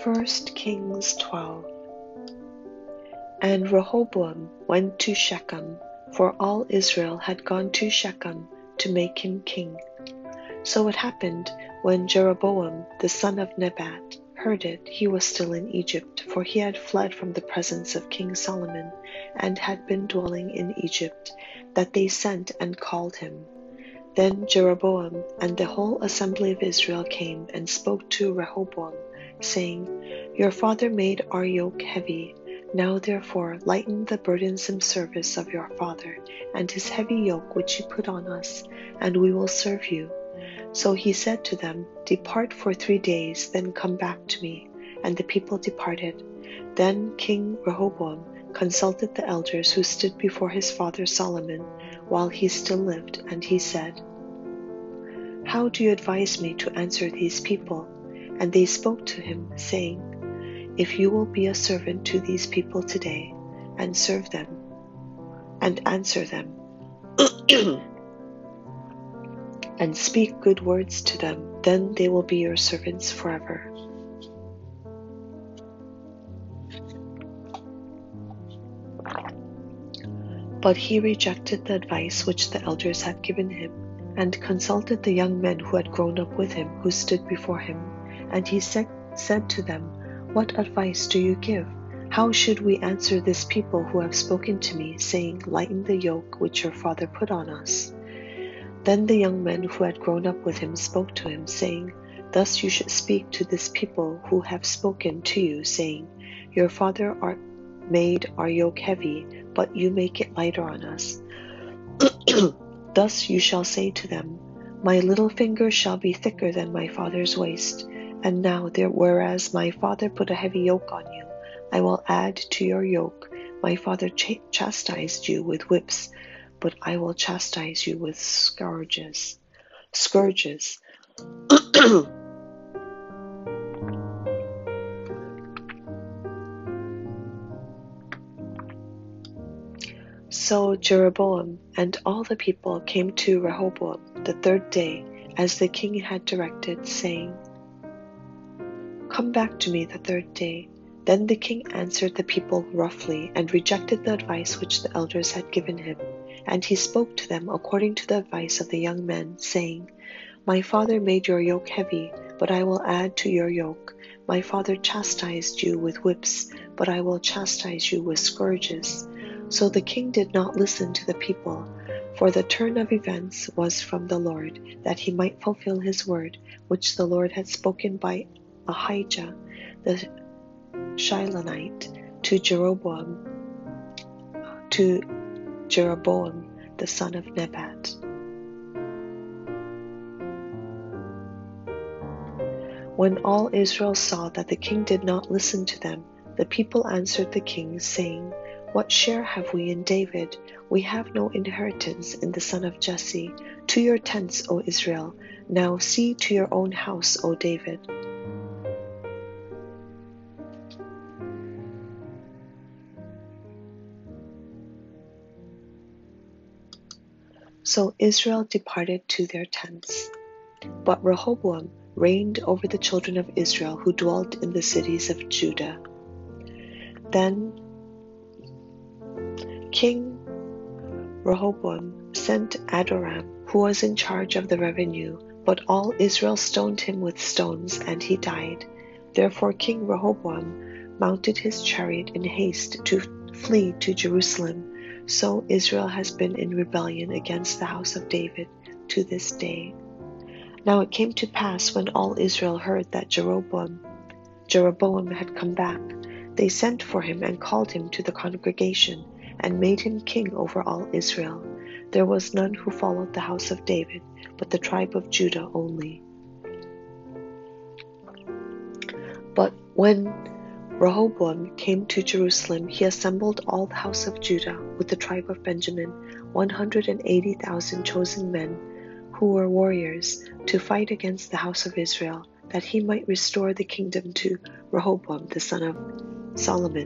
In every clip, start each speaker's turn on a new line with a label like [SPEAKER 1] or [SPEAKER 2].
[SPEAKER 1] 1 Kings 12. And Rehoboam went to Shechem, for all Israel had gone to Shechem to make him king. So it happened, when Jeroboam the son of Nebat heard it, he was still in Egypt, for he had fled from the presence of King Solomon, and had been dwelling in Egypt, that they sent and called him. Then Jeroboam and the whole assembly of Israel came and spoke to Rehoboam, saying, Your father made our yoke heavy. Now therefore lighten the burdensome service of your father, and his heavy yoke which he put on us, and we will serve you. So he said to them, Depart for 3 days, then come back to me. And the people departed. Then King Rehoboam consulted the elders who stood before his father Solomon, while he still lived, and he said, How do you advise me to answer these people? And they spoke to him, saying, If you will be a servant to these people today, and serve them, and answer them, and speak good words to them, then they will be your servants forever. But he rejected the advice which the elders had given him, and consulted the young men who had grown up with him, who stood before him. And he said to them, What advice do you give? How should we answer this people who have spoken to me, saying, Lighten the yoke which your father put on us? Then the young men who had grown up with him spoke to him, saying, Thus you should speak to this people who have spoken to you, saying, Your father made our yoke heavy, but you make it lighter on us. Thus you shall say to them, My little finger shall be thicker than my father's waist. And now, whereas my father put a heavy yoke on you, I will add to your yoke. My father chastised you with whips, but I will chastise you with scourges. So Jeroboam and all the people came to Rehoboam the 3rd day, as the king had directed, saying, Come back to me the 3rd day. Then the king answered the people roughly, and rejected the advice which the elders had given him. And he spoke to them according to the advice of the young men, saying, My father made your yoke heavy, but I will add to your yoke. My father chastised you with whips, but I will chastise you with scourges. So the king did not listen to the people, for the turn of events was from the Lord, that he might fulfill his word, which the Lord had spoken by Ahijah the Shilonite to Jeroboam the son of Nebat. When all Israel saw that the king did not listen to them, the people answered the king, saying, What share have we in David? We have no inheritance in the son of Jesse. To your tents, O Israel. Now see to your own house, O David. So Israel departed to their tents. But Rehoboam reigned over the children of Israel who dwelt in the cities of Judah. Then King Rehoboam sent Adoram, who was in charge of the revenue, but all Israel stoned him with stones, and he died. Therefore King Rehoboam mounted his chariot in haste to flee to Jerusalem. So Israel has been in rebellion against the house of David to this day. Now it came to pass, when all Israel heard that Jeroboam had come back, they sent for him and called him to the congregation, and made him king over all Israel. There was none who followed the house of David, but the tribe of Judah only. But when Rehoboam came to Jerusalem, he assembled all the house of Judah with the tribe of Benjamin, 180,000 chosen men, who were warriors, to fight against the house of Israel, that he might restore the kingdom to Rehoboam the son of Solomon.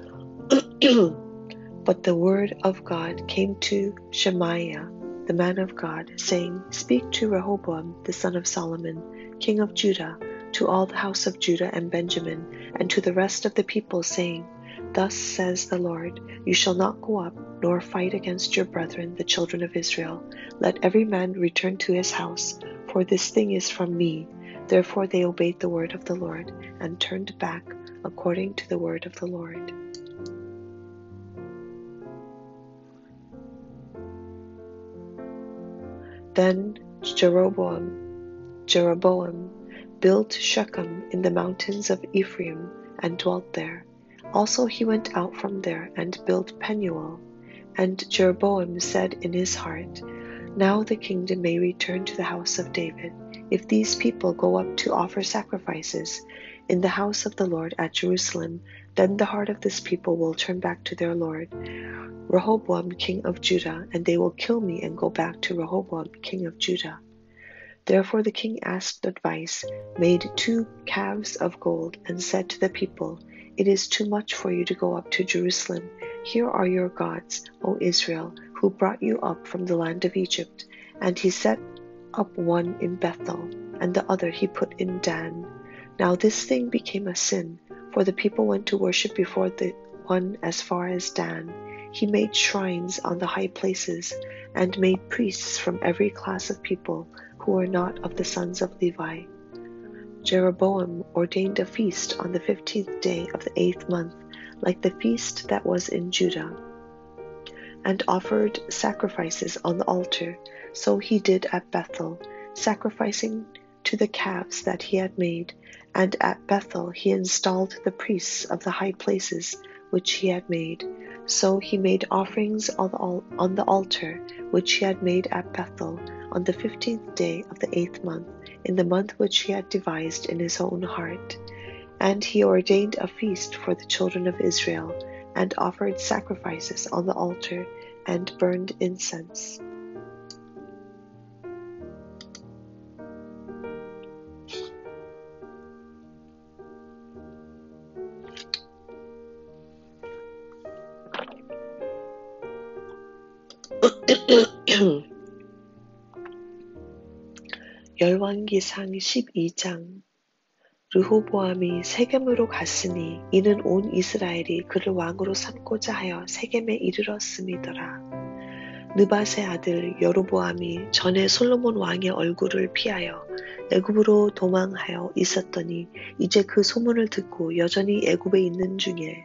[SPEAKER 1] But the word of God came to Shemaiah, the man of God, saying, Speak to Rehoboam the son of Solomon, king of Judah, to all the house of Judah and Benjamin, and to the rest of the people, saying, Thus says the Lord, you shall not go up, nor fight against your brethren, the children of Israel. Let every man return to his house, for this thing is from me. Therefore they obeyed the word of the Lord, and turned back according to the word of the Lord. Then Jeroboam built Shechem in the mountains of Ephraim, and dwelt there. Also he went out from there, and built Penuel. And Jeroboam said in his heart, Now the kingdom may return to the house of David, if these people go up to offer sacrifices in the house of the Lord at Jerusalem. Then the heart of this people will turn back to their Lord, Rehoboam king of Judah, and they will kill me and go back to Rehoboam king of Judah. Therefore the king asked advice, made 2 calves of gold, and said to the people, It is too much for you to go up to Jerusalem. Here are your gods, O Israel, who brought you up from the land of Egypt. And he set up one in Bethel, and the other he put in Dan. Now this thing became a sin, for the people went to worship before the one as far as Dan. He made shrines on the high places, and made priests from every class of people who were not of the sons of Levi. Jeroboam ordained a feast on the 15th day of the 8th month, like the feast that was in Judah, and offered sacrifices on the altar. So he did at Bethel, sacrificing to the calves that he had made, and at Bethel he installed the priests of the high places which he had made. So he made offerings on the altar which he had made at Bethel on the 15th day of the 8th month, in the month which he had devised in his own heart. And he ordained a feast for the children of Israel, and offered sacrifices on the altar, and burned incense. 열왕기상 12장. 르호보암이 세겜으로 갔으니 이는 온 이스라엘이 그를 왕으로 삼고자 하여 세겜에 이르렀음이더라. 느밧의 아들 여로보암이 전에 솔로몬 왕의 얼굴을 피하여 애굽으로 도망하여 있었더니 이제 그 소문을 듣고 여전히 애굽에 있는 중에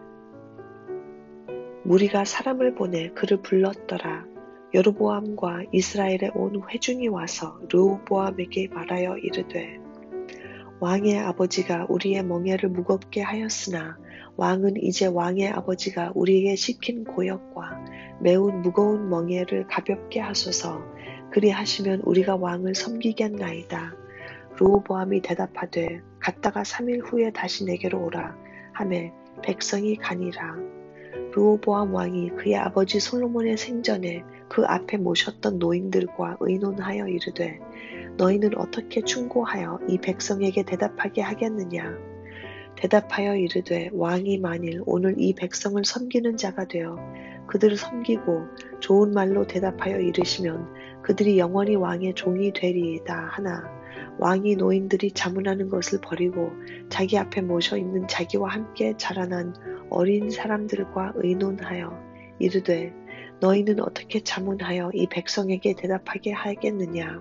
[SPEAKER 1] 무리가 사람을 보내 그를 불렀더라. 여로보암과 이스라엘의 온 회중이 와서 르호보암에게 말하여 이르되, 왕의 아버지가 우리의 멍에를 무겁게 하였으나 왕은 이제 왕의 아버지가 우리에게 시킨 고역과 매우 무거운 멍에를 가볍게 하소서. 그리하시면 우리가 왕을 섬기겠나이다. 르호보암이 대답하되, 갔다가 3일 후에 다시 내게로 오라 하매 백성이 가니라. 르호보암 왕이 그의 아버지 솔로몬의 생전에 그 앞에 모셨던 노인들과 의논하여 이르되, 너희는 어떻게 충고하여 이 백성에게 대답하게 하겠느냐? 대답하여 이르되, 왕이 만일 오늘 이 백성을 섬기는 자가 되어 그들을 섬기고 좋은 말로 대답하여 이르시면 그들이 영원히 왕의 종이 되리이다 하나, 왕이 노인들이 자문하는 것을 버리고 자기 앞에 모셔 있는 자기와 함께 자라난 어린 사람들과 의논하여 이르되, 너희는 어떻게 자문하여 이 백성에게 대답하게 하겠느냐?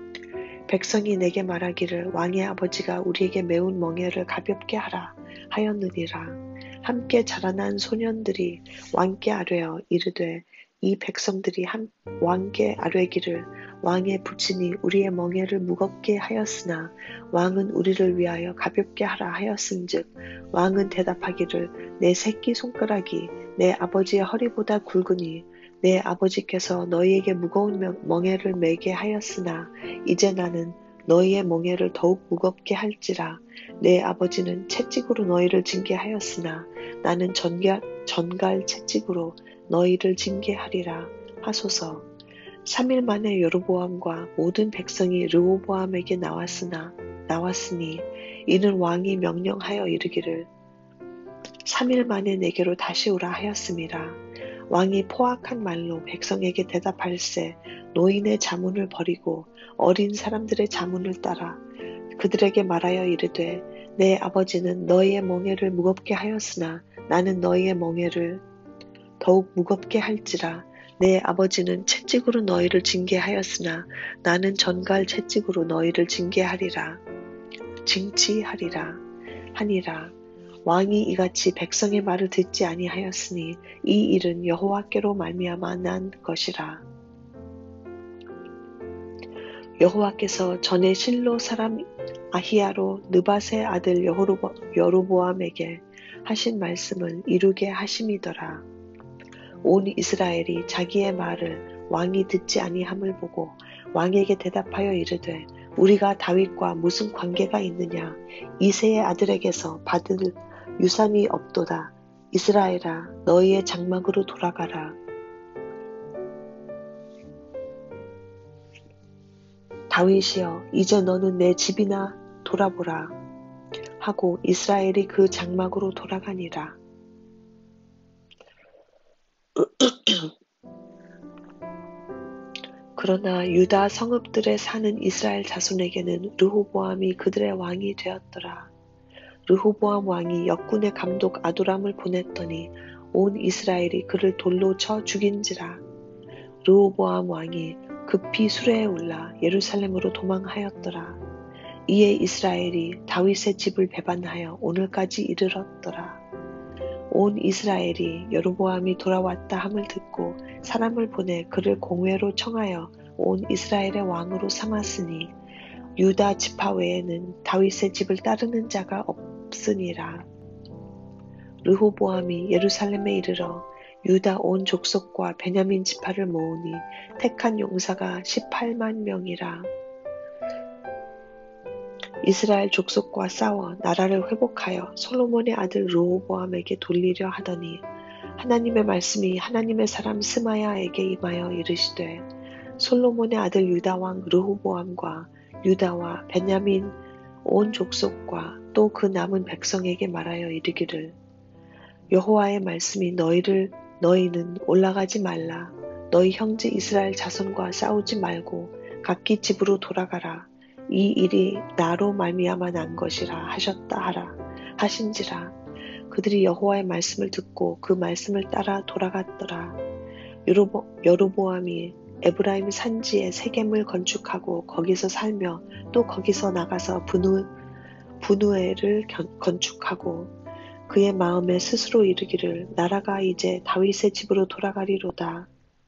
[SPEAKER 1] 백성이 내게 말하기를, 왕의 아버지가 우리에게 매운 멍에를 가볍게 하라 하였느니라. 함께 자라난 소년들이 왕께 아뢰어 이르되, 이 백성들이 왕께 아뢰기를, 왕의 부친이 우리의 멍에를 무겁게 하였으나 왕은 우리를 위하여 가볍게 하라 하였은즉, 왕은 대답하기를, 내 새끼 손가락이 내 아버지의 허리보다 굵으니 내 아버지께서 너희에게 무거운 멍에를 매게 하였으나 이제 나는 너희의 멍에를 더욱 무겁게 할지라. 내 아버지는 채찍으로 너희를 징계하였으나 나는 전갈 채찍으로 너희를 징계하리라 하소서. 3일 만에 여로보암과 모든 백성이 르호보암에게 나왔으니 이는 왕이 명령하여 이르기를, 3일 만에 내게로 다시 오라 하였음이라. 왕이 포악한 말로 백성에게 대답할세 노인의 자문을 버리고 어린 사람들의 자문을 따라 그들에게 말하여 이르되 내 아버지는 너희의 멍에를 무겁게 하였으나 나는 너희의 멍에를 더욱 무겁게 할지라. 내 아버지는 채찍으로 너희를 징계하였으나 나는 전갈 채찍으로 너희를 징치하리라 하니라. 왕이 이같이 백성의 말을 듣지 아니하였으니 이 일은 여호와께로 말미암아 난 것이라. 여호와께서 전에 실로 사람 아히야로 느밧의 아들 여로보암에게 하신 말씀을 이루게 하심이더라. 온 이스라엘이 자기의 말을 왕이 듣지 아니함을 보고 왕에게 대답하여 이르되 우리가 다윗과 무슨 관계가 있느냐. 이새의 아들에게서 받을 유산이 없도다. 이스라엘아 너희의 장막으로 돌아가라. 다윗이여 이제 너는 내 집이나 돌아보라 하고 이스라엘이 그 장막으로 돌아가니라. 그러나 유다 성읍들에 사는 이스라엘 자손에게는 르호보암이 그들의 왕이 되었더라. 르호보암 왕이 역군의 감독 아도람을 보냈더니 온 이스라엘이 그를 돌로 쳐 죽인지라. 르호보암 왕이 급히 수레에 올라 예루살렘으로 도망하였더라. 이에 이스라엘이 다윗의 집을 배반하여 오늘까지 이르렀더라. 온 이스라엘이 여로보암이 돌아왔다 함을 듣고 사람을 보내 그를 공회로 청하여 온 이스라엘의 왕으로 삼았으니 유다 지파 외에는 다윗의 집을 따르는 자가 없으니라. 르호보암이 예루살렘에 이르러 유다 온 족속과 베냐민 지파를 모으니 택한 용사가 18만 명이라. 이스라엘 족속과 싸워 나라를 회복하여 솔로몬의 아들 르호보암에게 돌리려 하더니 하나님의 말씀이 하나님의 사람 스마야에게 임하여 이르시되 솔로몬의 아들 유다 왕 르호보암과 유다와 베냐민 온 족속과 또 그 남은 백성에게 말하여 이르기를 여호와의 말씀이 너희는 올라가지 말라. 너희 형제 이스라엘 자손과 싸우지 말고 각기 집으로 돌아가라. 이 일이 나로 말미암아 난 것이라 하셨다 하라 하신지라. 그들이 여호와의 말씀을 듣고 그 말씀을 따라 돌아갔더라. 여로보암이 에브라임 산지에 세겜을 건축하고 거기서 살며 또 거기서 나가서 분우엘을 건축하고 그의 마음에 스스로 이르기를 나라가 이제 다윗의 집으로 돌아가리로다.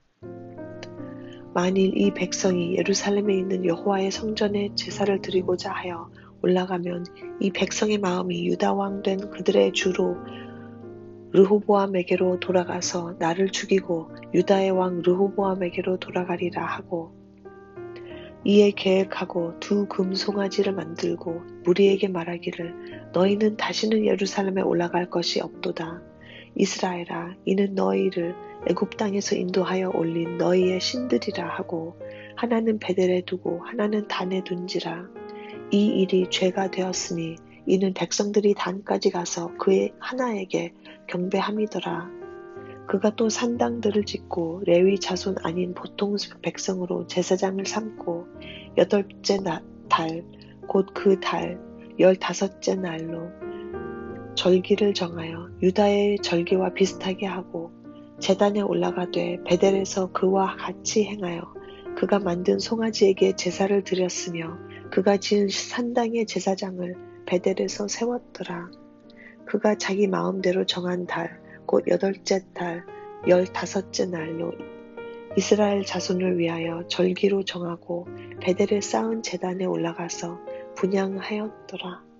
[SPEAKER 1] 만일 이 백성이 예루살렘에 있는 여호와의 성전에 제사를 드리고자 하여 올라가면 이 백성의 마음이 유다 왕 된 그들의 주로 르호보암에게로 돌아가서 나를 죽이고 유다의 왕 르호보암에게로 돌아가리라 하고 이에 계획하고 두 금송아지를 만들고 무리에게 말하기를 너희는 다시는 예루살렘에 올라갈 것이 없도다. 이스라엘아 이는 너희를 애굽 땅에서 인도하여 올린 너희의 신들이라 하고 하나는 베델에 두고 하나는 단에 둔지라. 이 일이 죄가 되었으니 이는 백성들이 단까지 가서 그의 하나에게 경배함이더라. 그가 또 산당들을 짓고 레위 자손 아닌 보통 백성으로 제사장을 삼고 8째 달 곧 그 달 15째 날로 절기를 정하여 유다의 절기와 비슷하게 하고 제단에 올라가되 베델에서 그와 같이 행하여 그가 만든 송아지에게 제사를 드렸으며 그가 지은 산당의 제사장을 베델에서 세웠더라. 그가 자기 마음대로 정한 달 곧 8째 달 15째 날로 이스라엘 자손을 위하여 절기로 정하고 베델에 쌓은 제단에 올라가서 분향하였더라.